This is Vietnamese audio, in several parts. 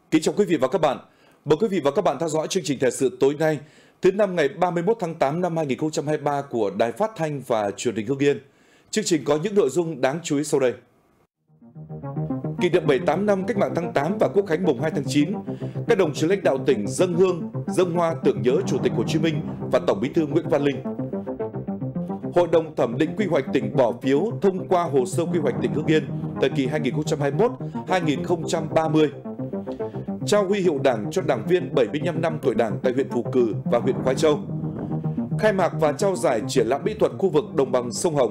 Kính chào quý vị và các bạn. Mời quý vị và các bạn theo dõi chương trình thời sự tối nay, thứ năm ngày 31 tháng 8 năm 2023 của Đài Phát thanh và Truyền hình Hưng Yên. Chương trình có những nội dung đáng chú ý sau đây. Kỷ niệm 78 năm Cách mạng tháng 8 và Quốc khánh mùng 2 tháng 9, các đồng chí lãnh đạo tỉnh dâng hương, dâng hoa tưởng nhớ Chủ tịch Hồ Chí Minh và Tổng Bí thư Nguyễn Văn Linh. Hội đồng thẩm định quy hoạch tỉnh bỏ phiếu thông qua hồ sơ quy hoạch tỉnh Hưng Yên thời kỳ 2021-2030. Trao huy hiệu Đảng cho đảng viên 75 năm tuổi Đảng tại huyện Phù Cử và huyện Khoái Châu. Khai mạc và trao giải triển lãm mỹ thuật khu vực đồng bằng sông Hồng.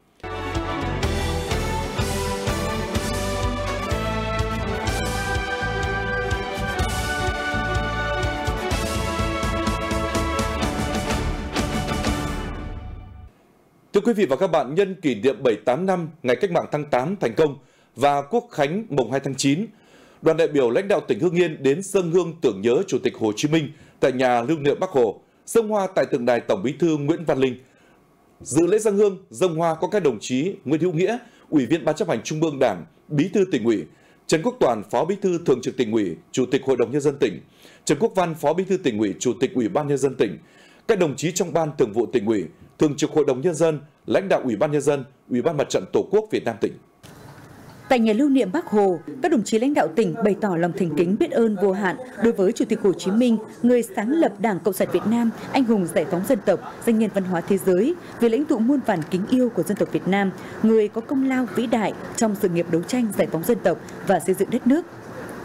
Thưa quý vị và các bạn, nhân kỷ niệm 78 năm ngày Cách mạng tháng 8 thành công và Quốc khánh mùng 2 tháng 9, đoàn đại biểu lãnh đạo tỉnh Hưng Yên đến dâng hương tưởng nhớ Chủ tịch Hồ Chí Minh tại nhà lưu niệm Bác Hồ, dâng hoa tại tượng đài Tổng Bí thư Nguyễn Văn Linh. Dự lễ dâng hương, dâng hoa có các đồng chí Nguyễn Hữu Nghĩa, Ủy viên Ban Chấp hành Trung ương Đảng, Bí thư Tỉnh ủy; Trần Quốc Toàn, Phó Bí thư Thường trực Tỉnh ủy, Chủ tịch Hội đồng Nhân dân tỉnh; Trần Quốc Văn, Phó Bí thư Tỉnh ủy, Chủ tịch Ủy ban Nhân dân tỉnh; các đồng chí trong Ban Thường vụ Tỉnh ủy, Thường trực Hội đồng Nhân dân, lãnh đạo Ủy ban Nhân dân, Ủy ban Mặt trận Tổ quốc Việt Nam tỉnh. Tại nhà lưu niệm Bác Hồ, các đồng chí lãnh đạo tỉnh bày tỏ lòng thành kính biết ơn vô hạn đối với Chủ tịch Hồ Chí Minh, người sáng lập Đảng Cộng sản Việt Nam, anh hùng giải phóng dân tộc, danh nhân văn hóa thế giới, vị lãnh tụ muôn vàn kính yêu của dân tộc Việt Nam, người có công lao vĩ đại trong sự nghiệp đấu tranh giải phóng dân tộc và xây dựng đất nước.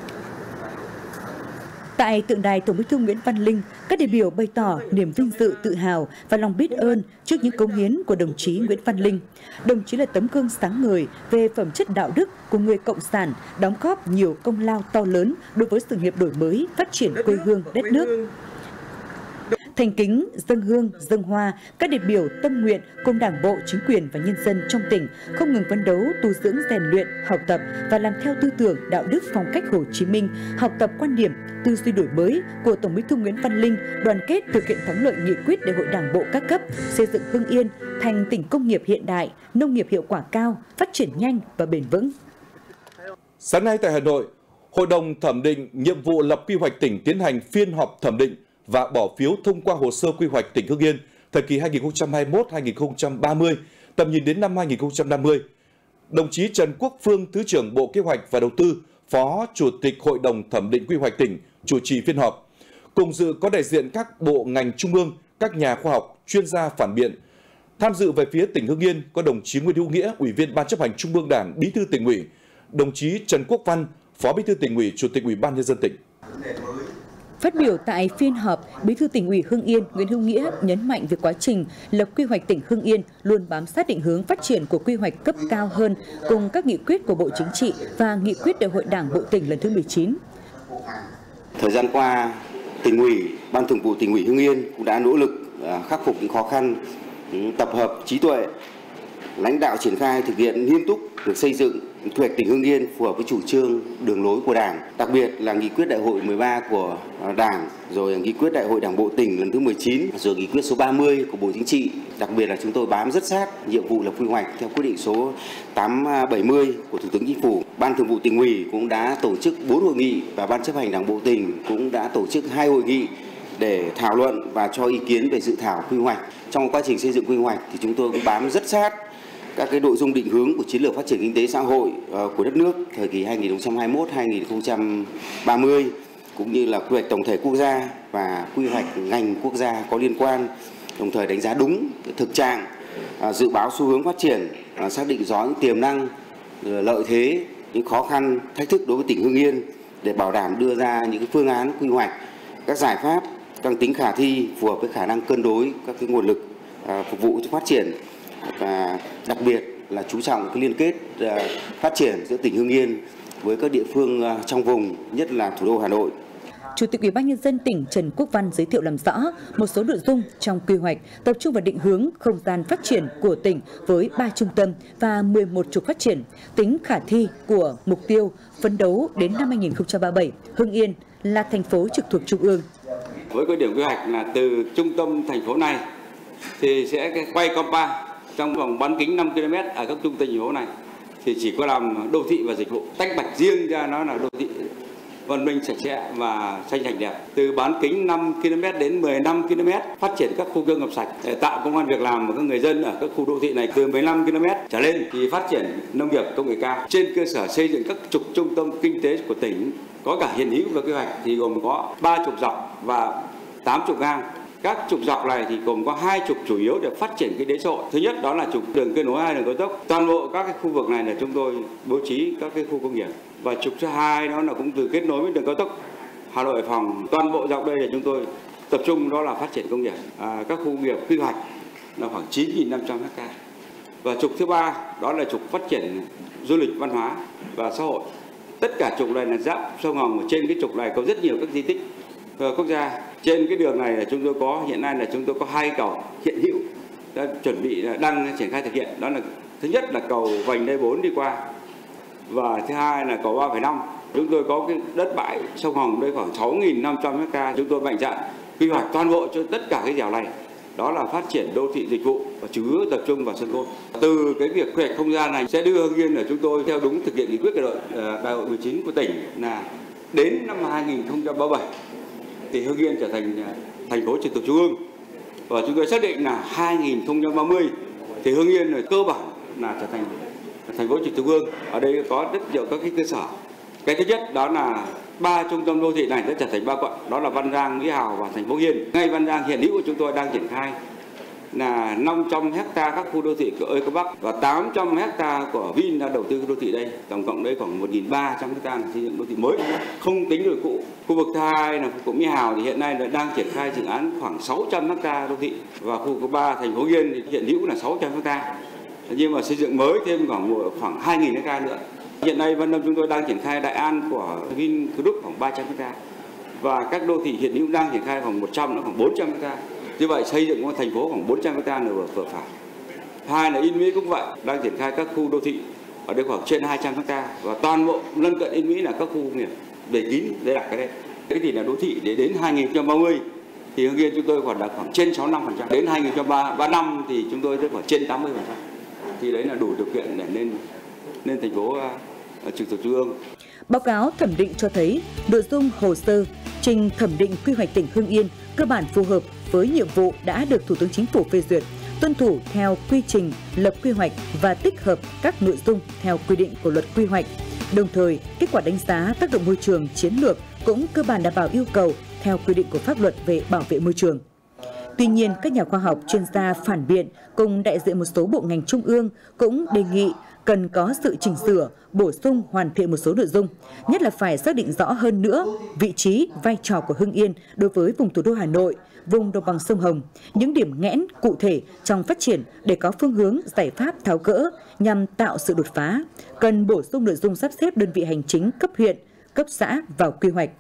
Tại tượng đài Tổng Bí thư Nguyễn Văn Linh, các đại biểu bày tỏ niềm vinh dự, tự hào và lòng biết ơn trước những cống hiến của đồng chí Nguyễn Văn Linh. Đồng chí là tấm gương sáng ngời về phẩm chất đạo đức của người cộng sản, đóng góp nhiều công lao to lớn đối với sự nghiệp đổi mới, phát triển quê hương đất nước. Thành kính dâng hương, dâng hoa, các đại biểu tâm nguyện cùng Đảng bộ, chính quyền và nhân dân trong tỉnh không ngừng phấn đấu, tu dưỡng, rèn luyện, học tập và làm theo tư tưởng, đạo đức, phong cách Hồ Chí Minh, học tập quan điểm, tư duy đổi mới của Tổng Bí thư Nguyễn Văn Linh, đoàn kết thực hiện thắng lợi nghị quyết Đại hội Đảng bộ các cấp, xây dựng Hưng Yên thành tỉnh công nghiệp hiện đại, nông nghiệp hiệu quả cao, phát triển nhanh và bền vững. Sáng nay tại Hà Nội, Hội đồng thẩm định nhiệm vụ lập quy hoạch tỉnh tiến hành phiên họp thẩm định và bỏ phiếu thông qua hồ sơ quy hoạch tỉnh Hưng Yên thời kỳ 2021-2030, tầm nhìn đến năm 2050. Đồng chí Trần Quốc Phương, Thứ trưởng Bộ Kế hoạch và Đầu tư, Phó Chủ tịch Hội đồng thẩm định quy hoạch tỉnh, chủ trì phiên họp. Cùng dự có đại diện các bộ ngành trung ương, các nhà khoa học, chuyên gia phản biện. Tham dự về phía tỉnh Hưng Yên có đồng chí Nguyễn Hữu Nghĩa, Ủy viên Ban Chấp hành Trung ương Đảng, Bí thư Tỉnh ủy; đồng chí Trần Quốc Văn, Phó Bí thư Tỉnh ủy, Chủ tịch Ủy ban Nhân dân tỉnh. Phát biểu tại phiên họp, Bí thư Tỉnh ủy Hưng Yên Nguyễn Hữu Nghĩa nhấn mạnh về quá trình lập quy hoạch tỉnh Hưng Yên luôn bám sát định hướng phát triển của quy hoạch cấp cao hơn cùng các nghị quyết của Bộ Chính trị và nghị quyết Đại hội Đảng bộ tỉnh lần thứ 19. Thời gian qua, Tỉnh ủy, Ban Thường vụ Tỉnh ủy Hưng Yên cũng đã nỗ lực khắc phục những khó khăn, tập hợp trí tuệ, lãnh đạo triển khai thực hiện nghiêm túc việc xây dựng quy hoạch tỉnh Hưng Yên phù hợp với chủ trương, đường lối của Đảng, đặc biệt là nghị quyết Đại hội 13 của Đảng, rồi nghị quyết Đại hội Đảng bộ tỉnh lần thứ 19, rồi nghị quyết số 30 của Bộ Chính trị. Đặc biệt là chúng tôi bám rất sát nhiệm vụ lập quy hoạch theo quyết định số 870 của Thủ tướng Chính phủ. Ban Thường vụ Tỉnh ủy cũng đã tổ chức 4 hội nghị và Ban Chấp hành Đảng bộ tỉnh cũng đã tổ chức 2 hội nghị để thảo luận và cho ý kiến về dự thảo quy hoạch. Trong quá trình xây dựng quy hoạch thì chúng tôi cũng bám rất sát các cái nội dung định hướng của chiến lược phát triển kinh tế xã hội của đất nước thời kỳ 2021-2030 cũng như là quy hoạch tổng thể quốc gia và quy hoạch ngành quốc gia có liên quan, đồng thời đánh giá đúng thực trạng, dự báo xu hướng phát triển, xác định rõ những tiềm năng, lợi thế, những khó khăn, thách thức đối với tỉnh Hưng Yên để bảo đảm đưa ra những cái phương án quy hoạch, các giải pháp tăng tính khả thi phù hợp với khả năng cân đối các cái nguồn lực phục vụ cho phát triển, và đặc biệt là chú trọng cái liên kết phát triển giữa tỉnh Hưng Yên với các địa phương trong vùng, nhất là thủ đô Hà Nội. Chủ tịch Ủy ban Nhân dân tỉnh Trần Quốc Văn giới thiệu làm rõ một số nội dung trong quy hoạch, tập trung vào định hướng không gian phát triển của tỉnh với 3 trung tâm và 11 trục phát triển, tính khả thi của mục tiêu phấn đấu đến năm 2037, Hưng Yên là thành phố trực thuộc Trung ương. Với cái điểm quy hoạch là từ trung tâm thành phố này thì sẽ quay compa trong vòng bán kính 5 km ở các trung tâm thành phố này thì chỉ có làm đô thị và dịch vụ, tách bạch riêng ra nó là đô thị văn minh, sạch sẽ và xanh sạch đẹp. Từ bán kính 5 km đến 15 km, phát triển các khu công nghiệp sạch để tạo công ăn việc làm của các người dân ở các khu đô thị này. Từ 15 km trở lên thì phát triển nông nghiệp công nghệ cao. Trên cơ sở xây dựng các trục trung tâm kinh tế của tỉnh có cả hiện hữu và quy hoạch thì gồm có 3 trục dọc và 8 trục ngang. Các trục dọc này thì gồm có 2 trục chủ yếu để phát triển kinh tế xã hội. Thứ nhất đó là trục đường kết nối 2 đường cao tốc. Toàn bộ các cái khu vực này là chúng tôi bố trí các cái khu công nghiệp. Và trục thứ hai đó là cũng từ kết nối với đường cao tốc Hà Nội Hải Phòng. Toàn bộ dọc đây là chúng tôi tập trung đó là phát triển công nghiệp. Các khu công nghiệp quy hoạch là khoảng 9.500 ha. Và trục thứ ba đó là trục phát triển du lịch, văn hóa và xã hội. Tất cả trục này là giáp sông Hồng. Trên cái trục này có rất nhiều các di tích quốc gia. Trên cái đường này là chúng tôi có hiện nay là chúng tôi có 2 cầu hiện hữu đã chuẩn bị đang triển khai thực hiện. Đó là thứ nhất là cầu vành đai 4 đi qua và thứ hai là cầu 3,5. Chúng tôi có cái đất bãi sông Hồng đây khoảng 6.500 ha. Chúng tôi mạnh dạn quy hoạch toàn bộ cho tất cả cái dẻo này. Đó là phát triển đô thị dịch vụ và chủ yếu tập trung vào sân golf. Từ cái việc quy hoạch không gian này sẽ đưa Hưng Yên của chúng tôi theo đúng thực hiện nghị quyết đại hội 19 của tỉnh là đến năm 2037 thì Hưng Yên trở thành thành phố trực thuộc trung ương. Và chúng tôi xác định là 2030 thì Hưng Yên là cơ bản là trở thành thành phố trực thuộc trung ương. Ở đây có rất nhiều các cái cơ sở. Cái thứ nhất đó là 3 trung tâm đô thị này đã trở thành 3 quận, đó là Văn Giang, Mỹ Hào và thành phố Yên. Ngay Văn Giang hiện hữu của chúng tôi đang triển khai là 500 ha các khu đô thị của Eco Park và 800 ha của Vin đã đầu tư đô thị đây. Tổng cộng đây khoảng 1.300 ha xây dựng đô thị mới, không tính đô cũ. Khu vực thứ hai là khu vực Mỹ Hào thì hiện nay là đang triển khai dự án khoảng 600 ha đô thị và khu vực 3 thành phố Yên thì hiện hữu là 600 ha. Nhưng mà xây dựng mới thêm khoảng 2.000 ha nữa. Hiện nay Vân Lâm chúng tôi đang triển khai Đại An của Vingroup khoảng 300 ha và các đô thị hiện hữu đang triển khai khoảng 100 nữa khoảng 400 ha. Như vậy xây dựng một thành phố khoảng 400 ha là vừa phải. Hai là Yên Mỹ cũng vậy, đang triển khai các khu đô thị ở đây khoảng trên 200 ha và toàn bộ lân cận Yên Mỹ là các khu công nghiệp để kín để đặt cái đây. Cái thì là đô thị để đến 2030 thì Hưng Yên chúng tôi còn đạt khoảng trên 65%. Đến 2035 thì chúng tôi sẽ khoảng trên 80%. Thì đấy là đủ điều kiện để lên thành phố trực thuộc trung ương. Báo cáo thẩm định cho thấy nội dung hồ sơ trình thẩm định quy hoạch tỉnh Hưng Yên cơ bản phù hợp với nhiệm vụ đã được Thủ tướng Chính phủ phê duyệt, tuân thủ theo quy trình lập quy hoạch và tích hợp các nội dung theo quy định của luật quy hoạch. Đồng thời, kết quả đánh giá tác động môi trường chiến lược cũng cơ bản đảm bảo yêu cầu theo quy định của pháp luật về bảo vệ môi trường. Tuy nhiên, các nhà khoa học, chuyên gia phản biện cùng đại diện một số bộ ngành trung ương cũng đề nghị cần có sự chỉnh sửa, bổ sung, hoàn thiện một số nội dung, nhất là phải xác định rõ hơn nữa vị trí, vai trò của Hưng Yên đối với vùng thủ đô Hà Nội, vùng đồng bằng sông Hồng, những điểm nghẽn cụ thể trong phát triển để có phương hướng giải pháp tháo gỡ nhằm tạo sự đột phá. Cần bổ sung nội dung sắp xếp đơn vị hành chính cấp huyện, cấp xã vào quy hoạch.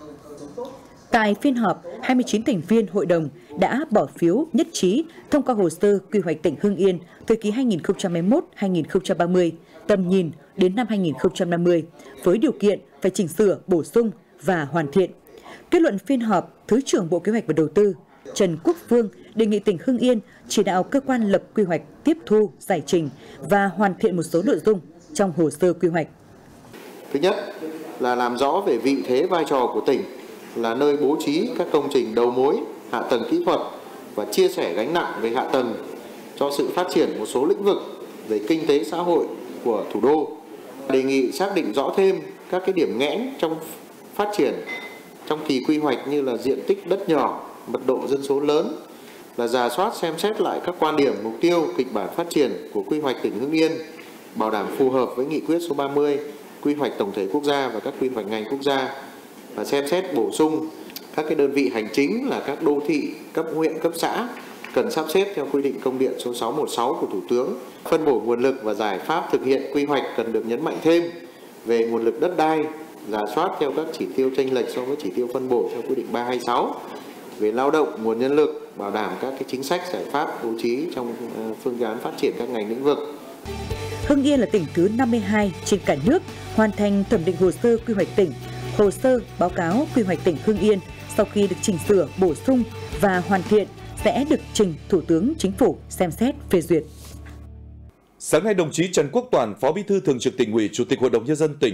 Tại phiên họp, 29 thành viên hội đồng đã bỏ phiếu nhất trí thông qua hồ sơ quy hoạch tỉnh Hưng Yên thời kỳ 2021-2030, tầm nhìn đến năm 2050, với điều kiện phải chỉnh sửa, bổ sung và hoàn thiện. Kết luận phiên họp, Thứ trưởng Bộ Kế hoạch và Đầu tư Trần Quốc Phương đề nghị tỉnh Hưng Yên chỉ đạo cơ quan lập quy hoạch tiếp thu, giải trình và hoàn thiện một số nội dung trong hồ sơ quy hoạch. Thứ nhất là làm rõ về vị thế vai trò của tỉnh là nơi bố trí các công trình đầu mối, hạ tầng kỹ thuật và chia sẻ gánh nặng về hạ tầng cho sự phát triển một số lĩnh vực về kinh tế xã hội của thủ đô. Đề nghị xác định rõ thêm các cái điểm nghẽn trong phát triển trong kỳ quy hoạch như là diện tích đất nhỏ, mật độ dân số lớn, là rà soát xem xét lại các quan điểm, mục tiêu, kịch bản phát triển của quy hoạch tỉnh Hưng Yên, bảo đảm phù hợp với nghị quyết số 30, quy hoạch tổng thể quốc gia và các quy hoạch ngành quốc gia, và xem xét bổ sung các cái đơn vị hành chính là các đô thị cấp huyện, cấp xã cần sắp xếp theo quy định công điện số 616 của Thủ tướng. Phân bổ nguồn lực và giải pháp thực hiện quy hoạch cần được nhấn mạnh thêm về nguồn lực đất đai, rà soát theo các chỉ tiêu chênh lệch so với chỉ tiêu phân bổ theo quy định 326, về lao động, nguồn nhân lực, bảo đảm các cái chính sách giải pháp bố trí trong phương án phát triển các ngành lĩnh vực. Hưng Yên là tỉnh thứ 52 trên cả nước hoàn thành thẩm định hồ sơ quy hoạch tỉnh. Hồ sơ báo cáo quy hoạch tỉnh Hưng Yên sau khi được chỉnh sửa, bổ sung và hoàn thiện sẽ được trình Thủ tướng Chính phủ xem xét phê duyệt. Sáng nay, đồng chí Trần Quốc Toản, Phó Bí thư Thường trực Tỉnh ủy, Chủ tịch Hội đồng Nhân dân tỉnh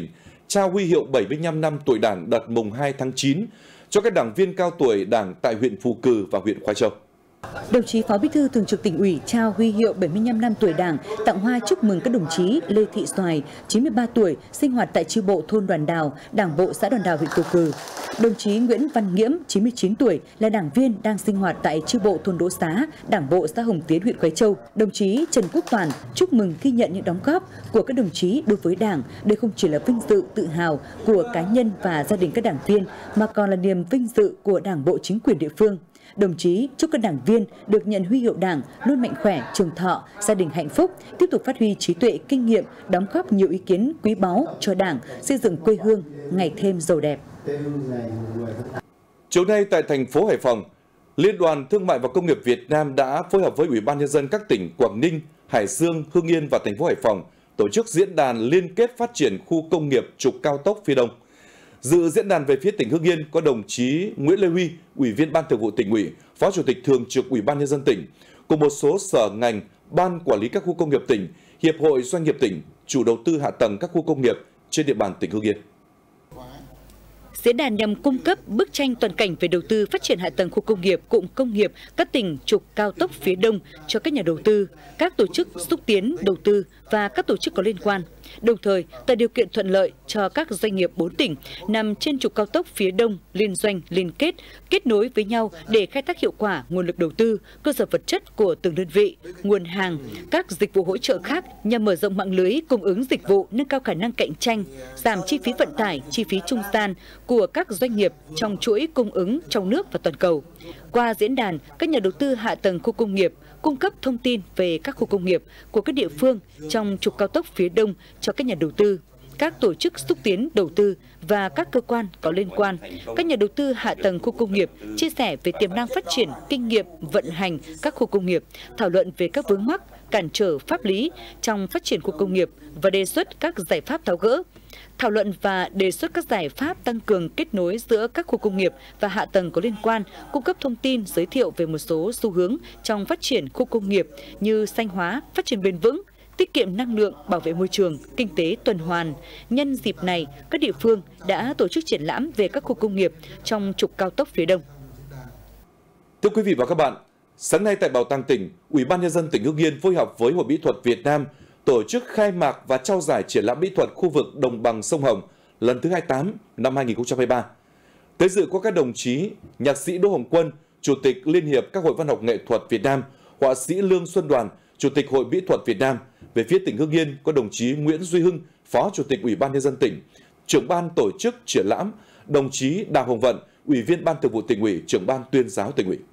trao huy hiệu 75 năm tuổi Đảng đợt mùng 2 tháng 9 cho các đảng viên cao tuổi Đảng tại huyện Phù Cử và huyện Khoai Châu. Đồng chí Phó Bí thư Thường trực Tỉnh ủy trao huy hiệu 75 năm tuổi Đảng, tặng hoa chúc mừng các đồng chí Lê Thị Xoài, 93 tuổi, sinh hoạt tại chi bộ thôn Đoàn Đào, Đảng bộ xã Đoàn Đào, huyện Phù Cử. Đồng chí Nguyễn Văn Nghiễm, 99 tuổi, là đảng viên đang sinh hoạt tại chi bộ thôn Đỗ Xá, Đảng bộ xã Hồng Tiến, huyện Khoái Châu. Đồng chí Trần Quốc Toàn chúc mừng ghi nhận những đóng góp của các đồng chí đối với Đảng. Đây không chỉ là vinh dự tự hào của cá nhân và gia đình các đảng viên, mà còn là niềm vinh dự của Đảng bộ chính quyền địa phương. Đồng chí chúc các đảng viên được nhận huy hiệu Đảng luôn mạnh khỏe, trường thọ, gia đình hạnh phúc, tiếp tục phát huy trí tuệ, kinh nghiệm, đóng góp nhiều ý kiến quý báu cho Đảng, xây dựng quê hương ngày thêm giàu đẹp. Chiều nay tại thành phố Hải Phòng, Liên đoàn Thương mại và Công nghiệp Việt Nam đã phối hợp với Ủy ban Nhân dân các tỉnh Quảng Ninh, Hải Dương, Hưng Yên và thành phố Hải Phòng tổ chức diễn đàn liên kết phát triển khu công nghiệp trục cao tốc phía Đông. Dự diễn đàn về phía tỉnh Hưng Yên có đồng chí Nguyễn Lê Huy, Ủy viên Ban Thường vụ Tỉnh ủy, Phó Chủ tịch Thường trực Ủy ban Nhân dân tỉnh, cùng một số sở ngành, ban quản lý các khu công nghiệp tỉnh, hiệp hội doanh nghiệp tỉnh, chủ đầu tư hạ tầng các khu công nghiệp trên địa bàn tỉnh Hưng Yên. Diễn đàn nhằm cung cấp bức tranh toàn cảnh về đầu tư phát triển hạ tầng khu công nghiệp, cụm công nghiệp các tỉnh trục cao tốc phía Đông cho các nhà đầu tư, các tổ chức xúc tiến đầu tư và các tổ chức có liên quan. Đồng thời, tạo điều kiện thuận lợi cho các doanh nghiệp 4 tỉnh nằm trên trục cao tốc phía Đông liên doanh, liên kết nối với nhau để khai thác hiệu quả nguồn lực đầu tư, cơ sở vật chất của từng đơn vị, nguồn hàng, các dịch vụ hỗ trợ khác nhằm mở rộng mạng lưới cung ứng dịch vụ, nâng cao khả năng cạnh tranh, giảm chi phí vận tải, chi phí trung gian của các doanh nghiệp trong chuỗi cung ứng trong nước và toàn cầu. Qua diễn đàn, các nhà đầu tư hạ tầng khu công nghiệp cung cấp thông tin về các khu công nghiệp của các địa phương trong trục cao tốc phía Đông cho các nhà đầu tư, các tổ chức xúc tiến đầu tư và các cơ quan có liên quan. Các nhà đầu tư hạ tầng khu công nghiệp chia sẻ về tiềm năng phát triển, kinh nghiệm vận hành các khu công nghiệp, thảo luận về các vướng mắc, cản trở pháp lý trong phát triển khu công nghiệp và đề xuất các giải pháp tháo gỡ. Thảo luận và đề xuất các giải pháp tăng cường kết nối giữa các khu công nghiệp và hạ tầng có liên quan, cung cấp thông tin giới thiệu về một số xu hướng trong phát triển khu công nghiệp như xanh hóa, phát triển bền vững, tiết kiệm năng lượng, bảo vệ môi trường, kinh tế tuần hoàn. Nhân dịp này, các địa phương đã tổ chức triển lãm về các khu công nghiệp trong trục cao tốc phía Đông. Thưa quý vị và các bạn, sáng nay tại Bảo tàng tỉnh, Ủy ban Nhân dân tỉnh Hưng Yên phối hợp với Hội Mỹ thuật Việt Nam tổ chức khai mạc và trao giải triển lãm mỹ thuật khu vực đồng bằng sông Hồng lần thứ 28 năm 2023. Tới dự có các đồng chí nhạc sĩ Đỗ Hồng Quân, Chủ tịch Liên hiệp các hội văn học nghệ thuật Việt Nam, họa sĩ Lương Xuân Đoàn, Chủ tịch Hội Mỹ thuật Việt Nam. Về phía tỉnh Hưng Yên có đồng chí Nguyễn Duy Hưng, Phó Chủ tịch Ủy ban Nhân dân tỉnh, trưởng ban tổ chức triển lãm, đồng chí Đào Hồng Vận, Ủy viên Ban Thường vụ Tỉnh ủy, trưởng ban tuyên giáo Tỉnh ủy.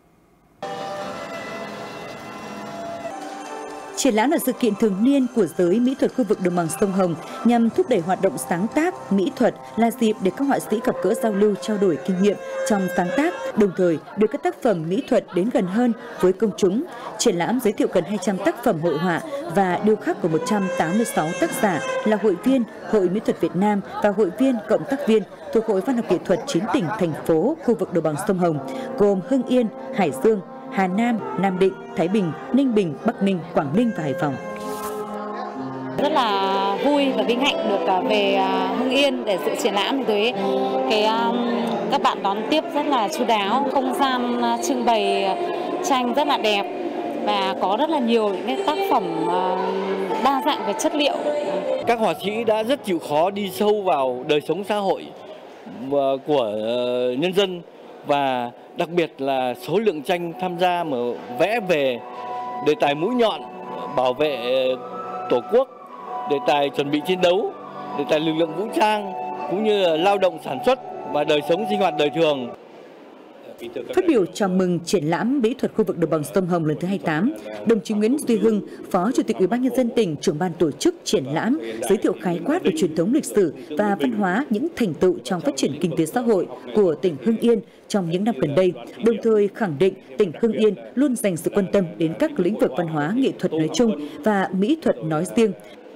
Triển lãm là sự kiện thường niên của giới mỹ thuật khu vực đồng bằng sông Hồng nhằm thúc đẩy hoạt động sáng tác, mỹ thuật, là dịp để các họa sĩ gặp gỡ giao lưu, trao đổi kinh nghiệm trong sáng tác, đồng thời đưa các tác phẩm mỹ thuật đến gần hơn với công chúng. Triển lãm giới thiệu gần 200 tác phẩm hội họa và điêu khắc của 186 tác giả là hội viên Hội Mỹ thuật Việt Nam và hội viên cộng tác viên thuộc Hội Văn học Nghệ thuật 9 tỉnh, thành phố, khu vực đồng bằng sông Hồng, gồm Hưng Yên, Hải Dương, Hà Nam, Nam Định, Thái Bình, Ninh Bình, Bắc Ninh, Quảng Ninh và Hải Phòng. Rất là vui và vinh hạnh được về Hưng Yên để dự triển lãm, thì các bạn đón tiếp rất là chu đáo, không gian trưng bày tranh rất là đẹp và có rất là nhiều những cái tác phẩm đa dạng về chất liệu. Các họa sĩ đã rất chịu khó đi sâu vào đời sống xã hội của nhân dân, và đặc biệt là số lượng tranh tham gia mà vẽ về đề tài mũi nhọn bảo vệ Tổ quốc, đề tài chuẩn bị chiến đấu, đề tài lực lượng vũ trang cũng như là lao động sản xuất và đời sống sinh hoạt đời thường. Phát biểu chào mừng triển lãm mỹ thuật khu vực đồng bằng sông Hồng lần thứ 28, đồng chí Nguyễn Duy Hưng, Phó Chủ tịch Ủy ban Nhân dân tỉnh, trưởng ban tổ chức triển lãm, giới thiệu khái quát về truyền thống lịch sử và văn hóa, những thành tựu trong phát triển kinh tế xã hội của tỉnh Hưng Yên trong những năm gần đây, đồng thời khẳng định tỉnh Hưng Yên luôn dành sự quan tâm đến các lĩnh vực văn hóa, nghệ thuật nói chung và mỹ thuật nói riêng.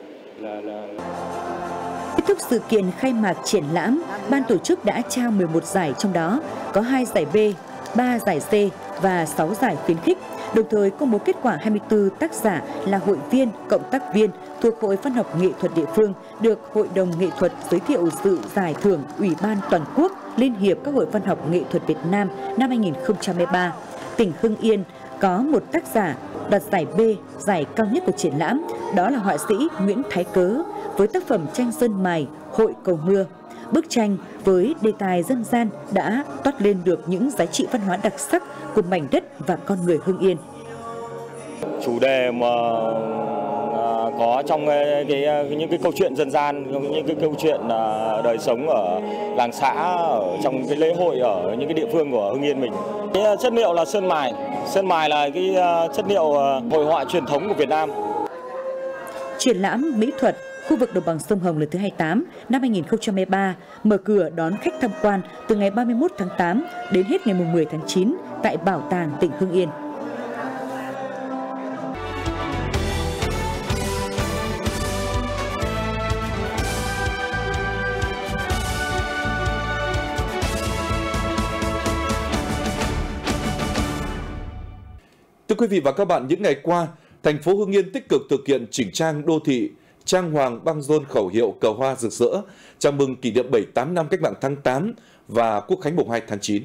Kết thúc sự kiện khai mạc triển lãm, ban tổ chức đã trao 11 giải, trong đó có 2 giải B, 3 giải C và 6 giải khuyến khích, đồng thời công bố kết quả 24 tác giả là hội viên, cộng tác viên thuộc Hội Văn học nghệ thuật địa phương được Hội đồng nghệ thuật giới thiệu dự giải thưởng Ủy ban Toàn quốc Liên hiệp các hội văn học nghệ thuật Việt Nam năm 2013. Tỉnh Hưng Yên có một tác giả đoạt giải B, giải cao nhất của triển lãm, đó là họa sĩ Nguyễn Thái Cớ với tác phẩm tranh sơn mài Hội Cầu Mưa. Bức tranh với đề tài dân gian đã toát lên được những giá trị văn hóa đặc sắc của mảnh đất và con người Hưng Yên. Chủ đề mà có trong những cái câu chuyện dân gian, những cái câu chuyện đời sống ở làng xã, ở trong cái lễ hội ở những cái địa phương của Hưng Yên mình. Cái chất liệu là sơn mài. Sơn mài là cái chất liệu hội họa truyền thống của Việt Nam. Triển lãm mỹ thuật khu vực đồng bằng sông Hồng lần thứ 28 năm 2013 mở cửa đón khách tham quan từ ngày 31 tháng 8 đến hết ngày 10 tháng 9 tại Bảo tàng tỉnh Hưng Yên. Thưa quý vị và các bạn, những ngày qua, thành phố Hưng Yên tích cực thực hiện chỉnh trang đô thị, trang hoàng băng rôn khẩu hiệu cờ hoa rực rỡ, chào mừng kỷ niệm 78 năm Cách mạng tháng 8 và Quốc khánh mùng 2 tháng 9.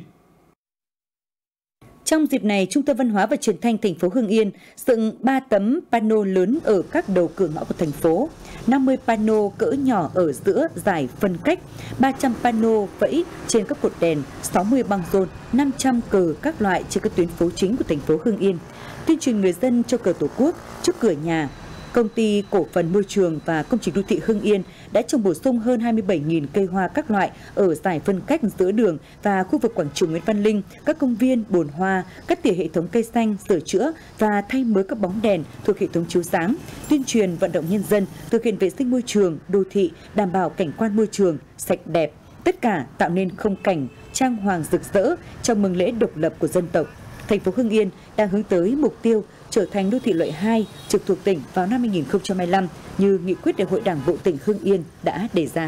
Trong dịp này, Trung tâm Văn hóa và Truyền thanh thành phố Hưng Yên dựng 3 tấm pano lớn ở các đầu cửa ngõ của thành phố, 50 pano cỡ nhỏ ở giữa giải phân cách, 300 pano vẫy trên các cột đèn, 60 băng rôn, 500 cờ các loại trên các tuyến phố chính của thành phố Hưng Yên, tuyên truyền người dân cho cờ Tổ quốc trước cửa nhà. Công ty Cổ phần Môi trường và Công trình Đô thị Hưng Yên đã trồng bổ sung hơn 27.000 cây hoa các loại ở giải phân cách giữa đường và khu vực quảng trường Nguyễn Văn Linh, các công viên, bồn hoa, cắt tỉa hệ thống cây xanh, sửa chữa và thay mới các bóng đèn thuộc hệ thống chiếu sáng, tuyên truyền vận động nhân dân thực hiện vệ sinh môi trường, đô thị, đảm bảo cảnh quan môi trường sạch đẹp, tất cả tạo nên khung cảnh trang hoàng rực rỡ chào mừng lễ độc lập của dân tộc. Thành phố Hưng Yên đang hướng tới mục tiêu trở thành đô thị loại 2 trực thuộc tỉnh vào năm 2025 như nghị quyết Đại hội Đảng bộ tỉnh Hưng Yên đã đề ra.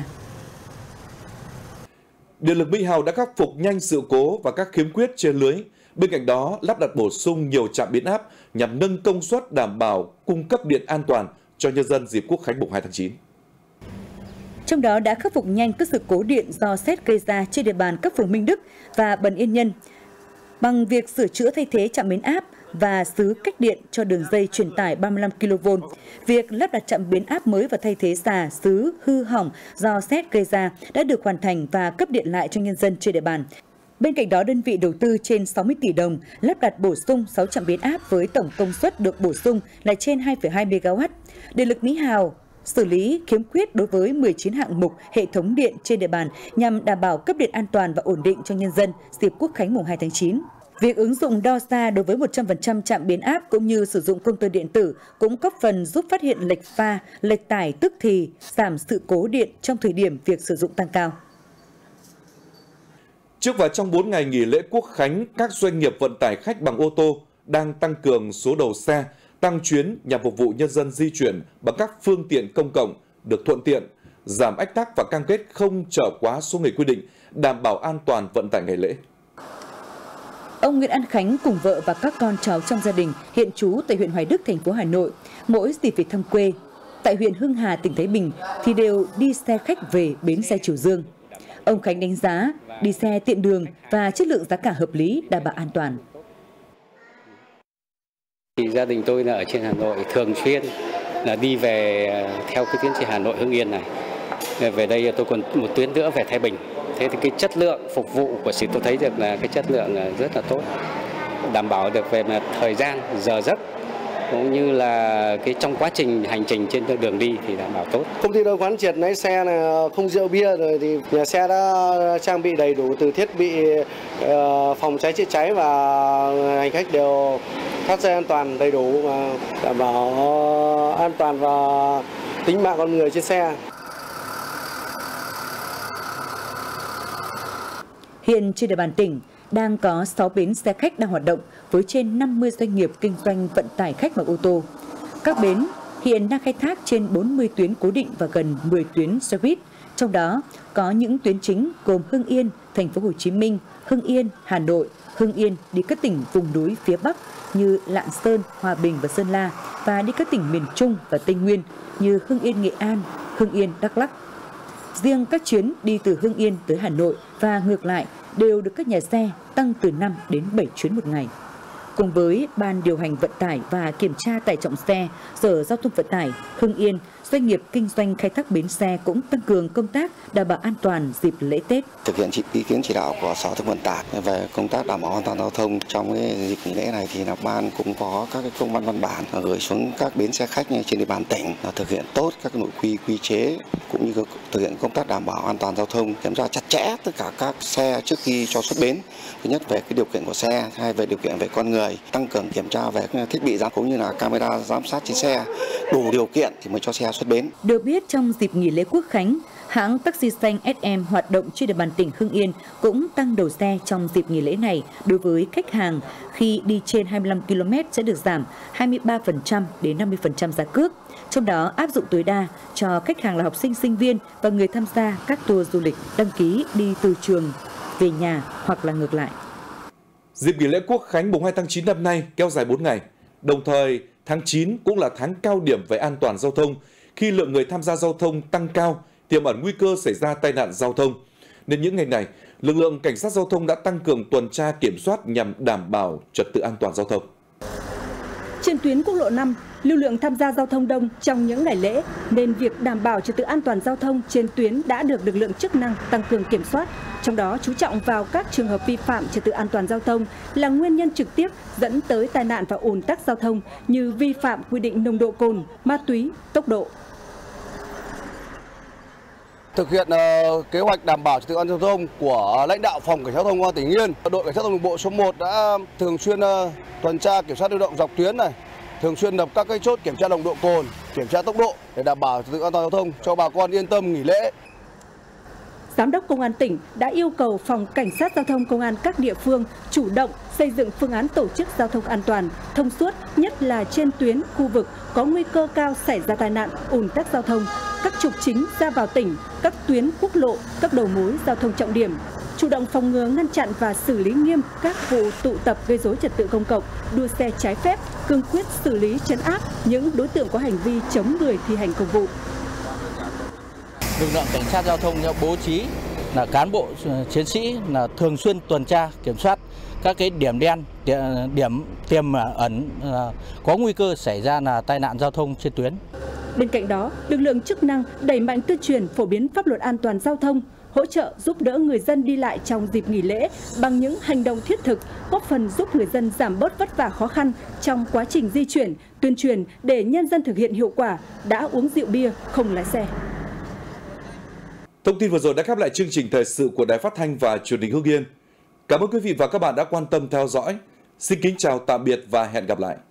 Điện lực Mỹ Hào đã khắc phục nhanh sự cố và các khiếm khuyết trên lưới. Bên cạnh đó, lắp đặt bổ sung nhiều trạm biến áp nhằm nâng công suất đảm bảo cung cấp điện an toàn cho nhân dân dịp Quốc khánh mùng 2 tháng 9. Trong đó đã khắc phục nhanh các sự cố điện do sét gây ra trên địa bàn các phường Minh Đức và Bần Yên Nhân bằng việc sửa chữa thay thế trạm biến áp và xứ cách điện cho đường dây truyền tải 35 kV. Việc lắp đặt trạm biến áp mới và thay thế xà xứ hư hỏng do sét gây ra đã được hoàn thành và cấp điện lại cho nhân dân trên địa bàn. Bên cạnh đó, đơn vị đầu tư trên 60 tỷ đồng lắp đặt bổ sung 6 trạm biến áp với tổng công suất được bổ sung là trên 2,2 MW. Điện lực Mỹ Hào xử lý khiếm khuyết đối với 19 hạng mục hệ thống điện trên địa bàn nhằm đảm bảo cấp điện an toàn và ổn định cho nhân dân dịp Quốc khánh mùng 2 tháng 9. Việc ứng dụng đo xa đối với 100% trạm biến áp cũng như sử dụng công tơ điện tử cũng góp phần giúp phát hiện lệch pha, lệch tải tức thì, giảm sự cố điện trong thời điểm việc sử dụng tăng cao. Trước và trong 4 ngày nghỉ lễ Quốc khánh, các doanh nghiệp vận tải khách bằng ô tô đang tăng cường số đầu xe, tăng chuyến nhằm phục vụ nhân dân di chuyển bằng các phương tiện công cộng được thuận tiện, giảm ách tắc và cam kết không chở quá số người quy định, đảm bảo an toàn vận tải ngày lễ. Ông Nguyễn An Khánh cùng vợ và các con cháu trong gia đình hiện trú tại huyện Hoài Đức, thành phố Hà Nội, mỗi dịp về thăm quê tại huyện Hưng Hà, tỉnh Thái Bình thì đều đi xe khách về bến xe Triều Dương. Ông Khánh đánh giá đi xe tiện đường và chất lượng giá cả hợp lý, đảm bảo an toàn. Thì gia đình tôi là ở trên Hà Nội thường xuyên là đi về theo cái tuyến xe Hà Nội Hưng Yên này. Về đây tôi còn một tuyến nữa về Thái Bình. Thế thì cái chất lượng phục vụ của tôi thấy được là cái chất lượng rất là tốt, đảm bảo được về mặt thời gian, giờ giấc cũng như là cái trong quá trình hành trình trên đường đi thì đảm bảo tốt. Công ty tôi quán triệt lái xe là không rượu bia, rồi thì nhà xe đã trang bị đầy đủ từ thiết bị phòng cháy chữa cháy và hành khách đều thắt dây an toàn đầy đủ và đảm bảo an toàn và tính mạng con người trên xe. Hiện trên địa bàn tỉnh đang có 6 bến xe khách đang hoạt động với trên 50 doanh nghiệp kinh doanh vận tải khách bằng ô tô. Các bến hiện đang khai thác trên 40 tuyến cố định và gần 10 tuyến xe buýt, trong đó có những tuyến chính gồm Hưng Yên, Thành phố Hồ Chí Minh, Hưng Yên, Hà Nội, Hưng Yên đi các tỉnh vùng núi phía Bắc như Lạng Sơn, Hòa Bình và Sơn La và đi các tỉnh miền Trung và Tây Nguyên như Hưng Yên, Nghệ An, Hưng Yên, Đắk Lắk. Riêng các chuyến đi từ Hưng Yên tới Hà Nội và ngược lại đều được các nhà xe tăng từ 5 đến 7 chuyến một ngày. Cùng với Ban điều hành vận tải và kiểm tra tải trọng xe, Sở Giao thông Vận tải Hưng Yên, doanh nghiệp kinh doanh khai thác bến xe cũng tăng cường công tác đảm bảo an toàn dịp lễ Tết. Thực hiện ý kiến chỉ đạo của Sở Giao thông Vận tải về công tác đảm bảo an toàn giao thông trong cái dịp nghỉ lễ này thì là ban cũng có các cái công văn bản gửi xuống các bến xe khách trên địa bàn tỉnh thực hiện tốt các nội quy chế cũng như thực hiện công tác đảm bảo an toàn giao thông, kiểm tra chặt chẽ tất cả các xe trước khi cho xuất bến. Thứ nhất về cái điều kiện của xe, hay về điều kiện về con người, tăng cường kiểm tra về thiết bị giám cũng như là camera giám sát trên xe, đủ điều kiện thì mới cho xe xuất bến. Được biết trong dịp nghỉ lễ Quốc khánh, hãng taxi xanh SM hoạt động trên địa bàn tỉnh Hưng Yên cũng tăng đầu xe trong dịp nghỉ lễ này đối với khách hàng khi đi trên 25 km sẽ được giảm 23% đến 50% giá cước. Trong đó áp dụng tối đa cho khách hàng là học sinh, sinh viên và người tham gia các tour du lịch đăng ký đi từ trường về nhà hoặc là ngược lại. Dịp nghỉ lễ Quốc khánh mùng 2 tháng 9 năm nay kéo dài 4 ngày. Đồng thời, tháng 9 cũng là tháng cao điểm về an toàn giao thông khi lượng người tham gia giao thông tăng cao, tiềm ẩn nguy cơ xảy ra tai nạn giao thông. Nên những ngày này, lực lượng cảnh sát giao thông đã tăng cường tuần tra kiểm soát nhằm đảm bảo trật tự an toàn giao thông. Trên tuyến quốc lộ 5, lưu lượng tham gia giao thông đông trong những ngày lễ nên việc đảm bảo trật tự an toàn giao thông trên tuyến đã được lực lượng chức năng tăng cường kiểm soát. Trong đó chú trọng vào các trường hợp vi phạm trật tự an toàn giao thông là nguyên nhân trực tiếp dẫn tới tai nạn và ùn tắc giao thông như vi phạm quy định nồng độ cồn, ma túy, tốc độ. Thực hiện kế hoạch đảm bảo trật tự an toàn giao thông của lãnh đạo phòng cảnh sát giao thông công an tỉnh Yên, đội cảnh sát giao thông đường bộ số 1 đã thường xuyên tuần tra kiểm soát lưu động dọc tuyến này, thường xuyên lập các cái chốt kiểm tra nồng độ cồn, kiểm tra tốc độ để đảm bảo trật tự an toàn giao thông cho bà con yên tâm nghỉ lễ. Giám đốc Công an tỉnh đã yêu cầu Phòng Cảnh sát Giao thông Công an các địa phương chủ động xây dựng phương án tổ chức giao thông an toàn, thông suốt, nhất là trên tuyến, khu vực có nguy cơ cao xảy ra tai nạn, ùn tắc giao thông, các trục chính ra vào tỉnh, các tuyến quốc lộ, các đầu mối giao thông trọng điểm. Chủ động phòng ngừa, ngăn chặn và xử lý nghiêm các vụ tụ tập gây rối trật tự công cộng, đua xe trái phép, cương quyết xử lý trấn áp những đối tượng có hành vi chống người thi hành công vụ. Lực lượng cảnh sát giao thông bố trí là cán bộ chiến sĩ là thường xuyên tuần tra kiểm soát các cái điểm đen, điểm tiềm ẩn có nguy cơ xảy ra là tai nạn giao thông trên tuyến. Bên cạnh đó, lực lượng chức năng đẩy mạnh tuyên truyền phổ biến pháp luật an toàn giao thông, hỗ trợ giúp đỡ người dân đi lại trong dịp nghỉ lễ bằng những hành động thiết thực, góp phần giúp người dân giảm bớt vất vả khó khăn trong quá trình di chuyển, tuyên truyền để nhân dân thực hiện hiệu quả, đã uống rượu bia không lái xe. Thông tin vừa rồi đã khép lại chương trình thời sự của Đài Phát thanh và Truyền hình Hưng Yên. Cảm ơn quý vị và các bạn đã quan tâm theo dõi. Xin kính chào tạm biệt và hẹn gặp lại.